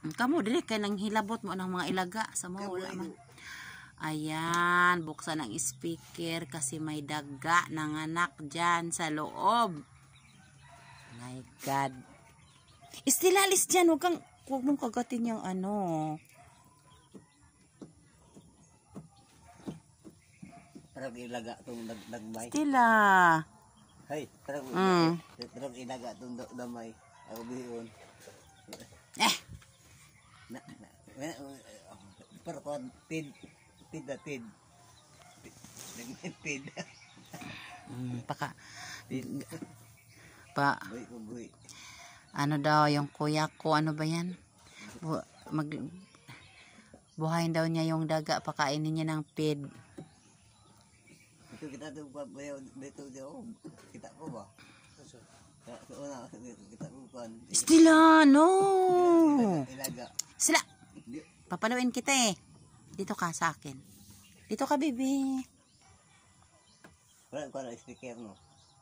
Kamo dire kay nang hilabot mo ng mga ilaga sa mo wala man. Ayan, buksan ang speaker kasi may daga ng anak dyan sa loob. My God. Istilalis dyan, huwag mong kagatin yung ano. Tarang ilaga itong nagmay. Stila. Hay, tarang ilaga itong damay. Ako biyon. Pero kung tid. Ano daw yung kuya ko, ano ba yan? Buhayin daw niya yung daga, pakainin niya ng pid. Ito kita ito kita ko ba? Kita ko kan. Stila, no. Ilaga. Sila. Papaluin kita eh. Dito ka sa akin. Dito ka, baby. Wala ko na speaker no.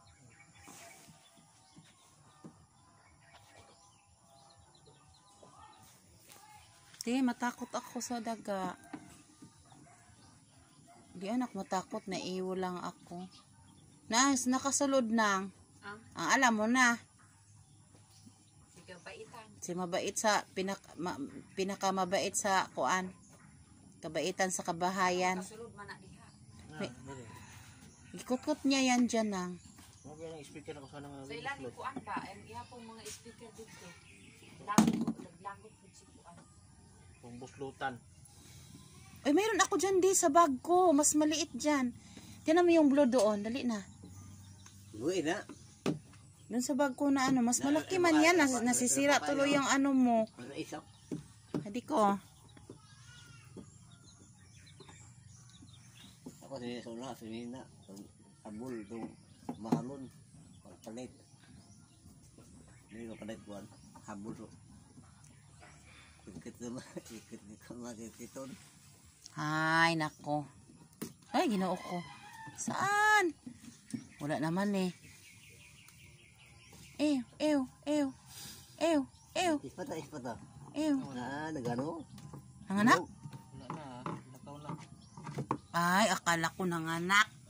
Di, matakot ako sa daga. Di anak, matakot. Naiwo lang ako. Nakasulod nang. Ang alam mo na. Si mabait sa pinakamabait sa kuan. Kabaitan sa kabahayan. Ikot-kot niya yan dyan nang. Okay lang speaker ako sana nga. Sa ilang kuan ba? Ihapon mga speaker dito. Naglagot po si kuan. Kung buslutan. Ay, mayroon ako dyan di sa bag ko. Mas maliit dyan. Tinan mo yung blue doon. Dali na. Buhay na. Doon sa bag ko na ano. Mas malaki man yan. Nasisira tuloy yung ano mo. Hadi ko. Ako sinina. Abul itong mahalon. Palit. Hindi ko palit buwan. Habul. Ikit ko makikiton. Ay, nako. Ay, ginoo ko. Saan? Wala naman eh. Ew. Ispata. Ew. Nagano? Nanganak? Wala na. Nakaw lang. Ay, akala ko nanganak.